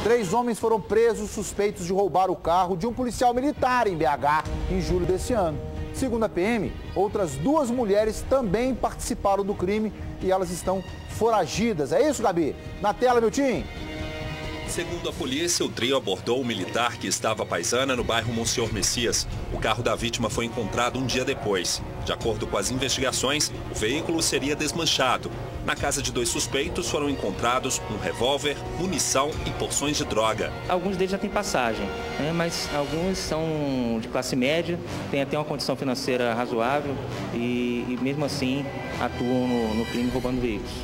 3 homens foram presos suspeitos de roubar o carro de um policial militar em BH em julho desse ano. Segundo a PM, outras 2 mulheres também participaram do crime e elas estão foragidas. É isso, Gabi? Na tela, meu time. Segundo a polícia, o trio abordou o militar que estava à paisana no bairro Monsenhor Messias. O carro da vítima foi encontrado um dia depois. De acordo com as investigações, o veículo seria desmanchado. Na casa de 2 suspeitos foram encontrados um revólver, munição e porções de droga. Alguns deles já têm passagem, mas alguns são de classe média, têm até uma condição financeira razoável e mesmo assim atuam no crime roubando veículos.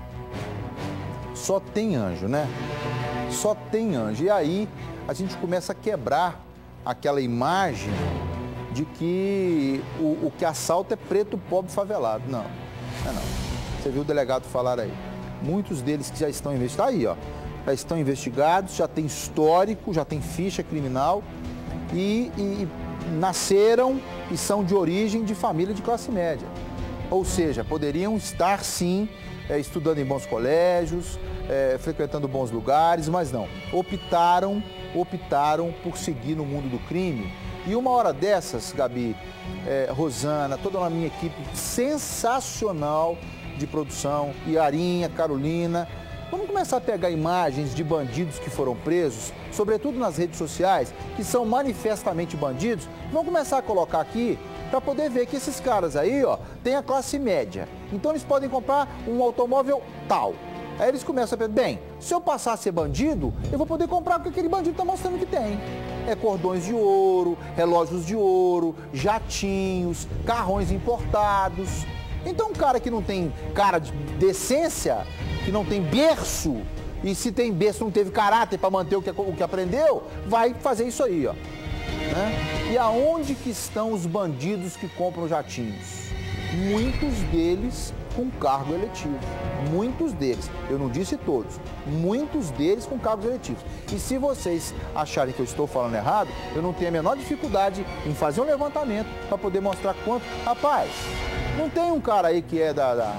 Só tem anjo, né? Só tem anjo. E aí a gente começa a quebrar aquela imagem de que o que assalta é preto, pobre, favelado. Não, não. Você viu o delegado falar aí. Muitos deles que já estão investigados, aí ó, já estão investigados, já tem histórico, já tem ficha criminal e nasceram e são de origem de família de classe média. Ou seja, poderiam estar sim estudando em bons colégios, frequentando bons lugares, mas não. Optaram por seguir no mundo do crime. E uma hora dessas, Gabi, Rosana, toda a minha equipe sensacional de produção, Iarinha, Carolina, vamos começar a pegar imagens de bandidos que foram presos, sobretudo nas redes sociais, que são manifestamente bandidos. Vamos começar a colocar aqui para poder ver que esses caras aí, ó, têm a classe média. Então eles podem comprar um automóvel tal. Aí eles começam a pensar, bem, se eu passar a ser bandido, eu vou poder comprar o que aquele bandido está mostrando que tem. Cordões de ouro, relógios de ouro, jatinhos, carrões importados. Então um cara que não tem cara de decência, que não tem berço, e se tem berço não teve caráter para manter o que aprendeu, vai fazer isso aí, ó. Né? E aonde que estão os bandidos que compram jatinhos? Muitos deles com cargo eletivo. Muitos deles, eu não disse todos, muitos deles com cargos eletivos. E se vocês acharem que eu estou falando errado, eu não tenho a menor dificuldade em fazer um levantamento para poder mostrar quanto. Rapaz, não tem um cara aí que é da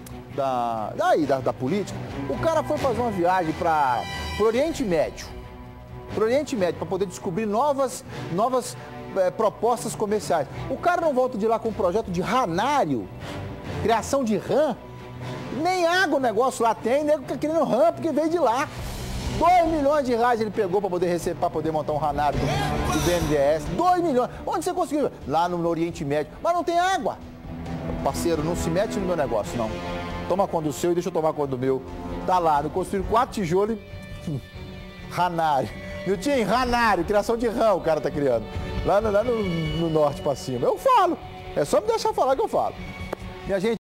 política? O cara foi fazer uma viagem para o Oriente Médio. Para o Oriente Médio, para poder descobrir novas propostas comerciais. O cara não volta de lá com um projeto de ranário, criação de rã, nem água o negócio lá tem, nego fica querendo rã porque veio de lá. 2 milhões de reais ele pegou para poder receber, para poder montar um ranário do BNDES. 2 milhões. Onde você conseguiu? Lá no Oriente Médio. Mas não tem água. Parceiro, não se mete no meu negócio, não. Toma conta do seu e deixa eu tomar conta do meu. Tá lá, não construíram 4 tijolos e ranário. Miltinho, ranário, criação de rã o cara tá criando. Lá no norte para cima. Eu falo. É só me deixar falar que eu falo. Minha gente.